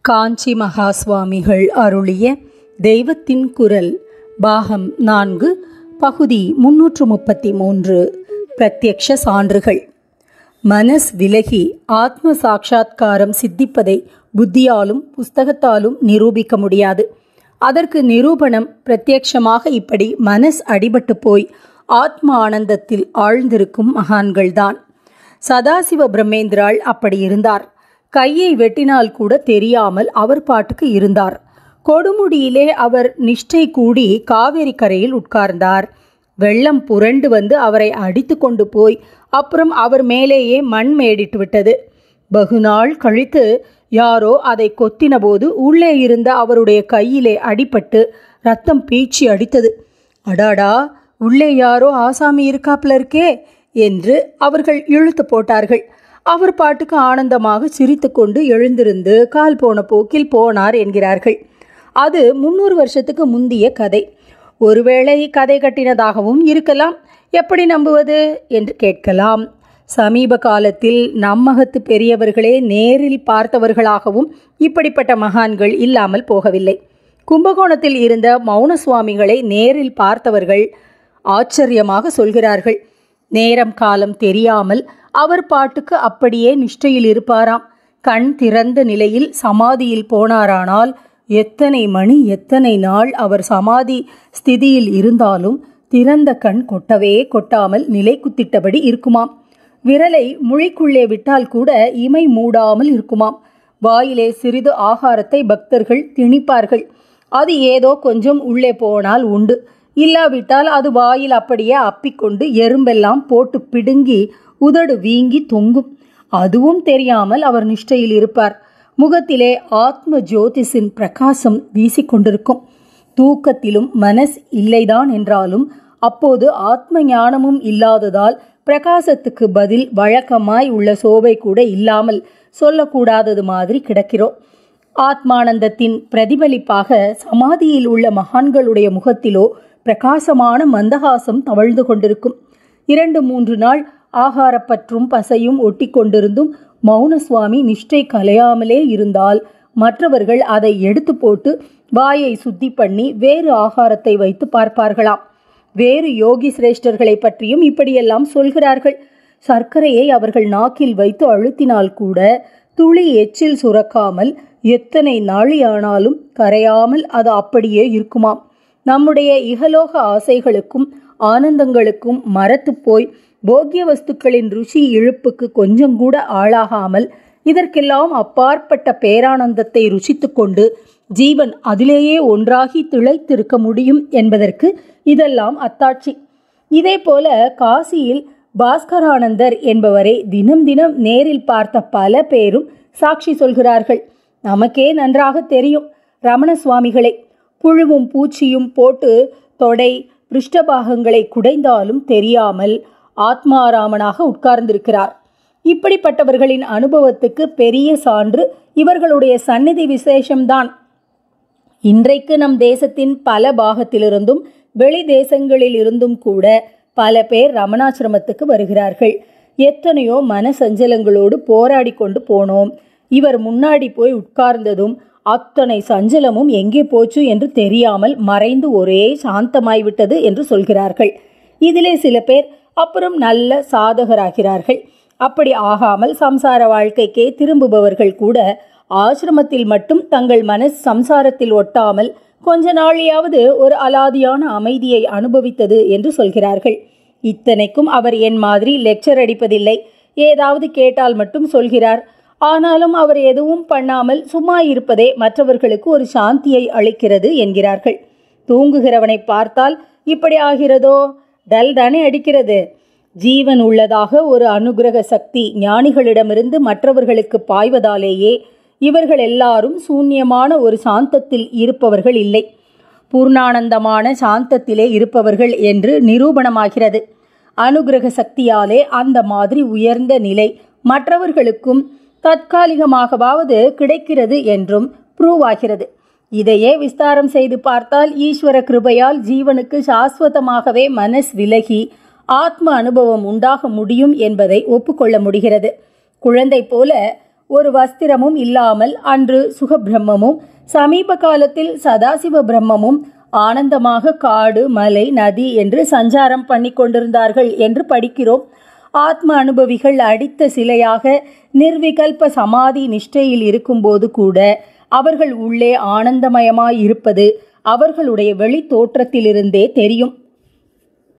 காஞ்சி மகா சுவாமிகள் அருளிய தெய்வத்தின் குரல் பாகம் 4 பகுதி 333 பிரத்யக்ஷ சான்றுகள். மனஸ் விலகி ஆத்ம சாட்சா்காரம் சித்திப்பதை புத்தியாலும் புஸ்தகத்தாலும் நிரூபிக்க முடியாது. அதற்கு நிரூபணம் பிரத்யக்ஷமாக இப்படி மனஸ் அடிபட்டு போய் ஆத்ம ஆனந்தத்தில் ஆழ்ந்திருக்கும் மகான்கள்தான். சதாசிவ பிரம்மேந்திராள் அப்படி இருந்தார். கையை வெட்டினால் கூட தெரியாமல் அவர் பாட்டுக்கு இருந்தார். கொடுமுடியிலே அவர் நிஷ்டை கூடி காவேரி கரையில் உட்கார்ந்தார். வெள்ளம் புரண்டு வந்து அவரை அடித்து கொண்டு போய் அப்புறம் அவர் மேலேயே மண் மேடிட்டு விட்டது. பகுநாள் கழித்து யாரோ அதை கொத்தின போது உள்ளே இருந்த அவருடைய கையிலே அடிபட்டு ரத்தம் பீச்சி அடித்தது. அடாடா, உள்ளே யாரோ ஆசாமி இருக்காப்ல இருக்கே என்று அவர்கள் இழுத்து போட்டார்கள். அவர் பாட்டுக்கு ஆனந்தமாக சிரித்து கொண்டு எழுந்திருந்து கால் போன போக்கில் போனார் என்கிறார்கள். அது 300 வருஷத்துக்கு முந்திய கதை. ஒருவேளை கதை கட்டினதாகவும் இருக்கலாம். எப்படி நம்புவது என்று கேட்கலாம். சமீப காலத்தில் நம்மகத்து பெரியவர்களே நேரில் பார்த்தவர்களாகவும் இப்படிப்பட்ட மகான்கள் இல்லாமல் போகவில்லை. கும்பகோணத்தில் இருந்த மௌன சுவாமிகளை நேரில் பார்த்தவர்கள் ஆச்சரியமாக சொல்கிறார்கள். நேரம் காலம் தெரியாமல் அவர் பாட்டுக்கு அப்படியே நிஷ்டையில் இருப்பாராம். கண் திறந்த நிலையில் சமாதியில் போனாரானால் எத்தனை மணி எத்தனை நாள் அவர் சமாதி ஸ்திதியில் இருந்தாலும் திறந்த கண் கொட்டவே கொட்டாமல் நிலை குத்திட்டபடி இருக்குமாம். விரலை முழிக்குள்ளே விட்டால் கூட இமை மூடாமல் இருக்குமாம். வாயிலே சிறிது ஆகாரத்தை பக்தர்கள் திணிப்பார்கள். அது ஏதோ கொஞ்சம் உள்ளே போனால் உண்டு, இல்லாவிட்டால் அது வாயில் அப்படியே அப்பிக்கொண்டு எறும்பெல்லாம் போட்டு பிடுங்கி உதடு வீங்கி தொங்கும். அதுவும் தெரியாமல் அவர் நிஷ்டையில் இருப்பார். முகத்திலே ஆத்ம ஜோதிஷின் பிரகாசம் வீசிக்கொண்டிருக்கும். தூக்கத்திலும் மனஸ் இல்லைதான் என்றாலும் அப்போது ஆத்ம ஞானமும் இல்லாததால் பிரகாசத்துக்கு பதில் வழக்கமாய் உள்ள சோபை கூட இல்லாமல் சொல்லக்கூடாதது மாதிரி கிடக்கிறோம். ஆத்மானந்தத்தின் பிரதிபலிப்பாக சமாதியில் உள்ள மகான்களுடைய முகத்திலோ பிரகாசமான மந்தகாசம் தவழ்ந்து கொண்டிருக்கும். 2-3 நாள் ஆகாரப்பற்றும் பசையும் ஒட்டி கொண்டிருந்தும் மௌன சுவாமி நிஷ்டை கலையாமலே இருந்தால் மற்றவர்கள் அதை எடுத்து போட்டு வாயை சுத்தி பண்ணி வேறு ஆகாரத்தை வைத்து பார்ப்பார்களாம். வேறு யோகி சிரேஷ்டர்களை பற்றியும் இப்படியெல்லாம் சொல்கிறார்கள். சர்க்கரையை அவர்கள் நாக்கில் வைத்து அழுத்தினால் கூட துளி எச்சில் சுரக்காமல் எத்தனை நாளியானாலும் கரையாமல் அது அப்படியே இருக்குமாம். நம்முடைய இகலோக ஆசைகளுக்கும் ஆனந்தங்களுக்கும் மரத்து போய் போக்கிய வஸ்துக்களின் ருசி இழுப்புக்கு கொஞ்சம் கூட ஆளாகாமல் இதற்கெல்லாம் அப்பாற்பட்ட பேரானந்தத்தை ருசித்து கொண்டு ஜீவன் அதிலேயே ஒன்றாகி திளைத்திருக்க முடியும் என்பதற்கு இதெல்லாம் அத்தாட்சி. இதே போல காசியில் பாஸ்கரானந்தர் என்பவரை தினம் தினம் நேரில் பார்த்த பல பேரும் சாட்சி சொல்கிறார்கள். நமக்கே நன்றாக தெரியும். ரமண சுவாமிகளை புழுவும் பூச்சியும் போட்டு தொடை பிருஷ்டபாகங்களை குடைந்தாலும் தெரியாமல் ஆத்மாராமனாக உட்கார்ந்திருக்கிறார். இப்படிப்பட்டவர்களின் அனுபவத்துக்கு பெரிய சான்று இவர்களுடைய சந்நிதி விசேஷம்தான். இன்றைக்கு நம் தேசத்தின் பல பாகத்திலிருந்தும் வெளி தேசங்களில் இருந்தும் கூட பல பேர் ரமணாசிரமத்துக்கு வருகிறார்கள். எத்தனையோ மனசஞ்சலங்களோடு போராடி கொண்டு போனோம். இவர் முன்னாடி போய் உட்கார்ந்ததும் அத்தனை சஞ்சலமும் எங்கே போச்சு என்று தெரியாமல் மறைந்து ஒரே சாந்தமாய்விட்டது என்று சொல்கிறார்கள். இதிலே சில பேர் அப்புறம் நல்ல சாதகராகிறார்கள். அப்படி ஆகாமல் சம்சார வாழ்க்கைக்கே திரும்புபவர்கள் கூட ஆசிரமத்தில் மட்டும் தங்கள் மனஸ் சம்சாரத்தில் ஒட்டாமல் கொஞ்ச நாளையாவது ஒரு அலாதியான அமைதியை அனுபவித்தது என்று சொல்கிறார்கள். இத்தனைக்கும் அவர் என் மாதிரி லெக்சர் அடிப்பதில்லை. ஏதாவது கேட்டால் மட்டும் சொல்கிறார். ஆனாலும் அவர் எதுவும் பண்ணாமல் சும்மா இருப்பதே மற்றவர்களுக்கு ஒரு சாந்தியை அளிக்கிறது என்கிறார்கள். தூங்குகிறவனை பார்த்தால் இப்படி ஆகிறதோ? டல் தானே அடிக்கிறது. ஜீவன் உள்ளதாக ஒரு அனுகிரக சக்தி ஞானிகளிடமிருந்து மற்றவர்களுக்கு பாய்வதாலேயே இவர்கள் எல்லாரும் சூன்யமான ஒரு சாந்தத்தில் இருப்பவர்கள் இல்லை, பூர்ணானந்தமான சாந்தத்திலே இருப்பவர்கள் என்று நிரூபணமாகிறது. அனுகிரக சக்தியாலே அந்த மாதிரி உயர்ந்த நிலை மற்றவர்களுக்கும் தற்காலிகமாகவாவது கிடைக்கிறது என்றும் ப்ரூவ் ஆகிறது. இதையே விஸ்தாரம் செய்து பார்த்தால் ஈஸ்வர கிருபையால் ஜீவனுக்கு சாஸ்வதமாகவே மனஸ் விலகி ஆத்ம அனுபவம் உண்டாக முடியும் என்பதை ஒப்புக்கொள்ள முடிகிறது. குழந்தை போல ஒரு வஸ்திரமும் இல்லாமல் அன்று சுகபிரம்மமும் சமீப காலத்தில் சதாசிவ பிரம்மமும் ஆனந்தமாக காடு, மலை, நதி என்று சஞ்சாரம் பண்ணி கொண்டிருந்தார்கள் என்று படிக்கிறோம். ஆத்ம அனுபவிகள் அடித்த சிலையாக நிர்விகல்ப சமாதி நிஷ்டையில் இருக்கும்போது கூட அவர்கள் உள்ளே ஆனந்தமயமாயிருப்பது அவர்களுடைய வெளி தோற்றத்திலிருந்தே தெரியும்.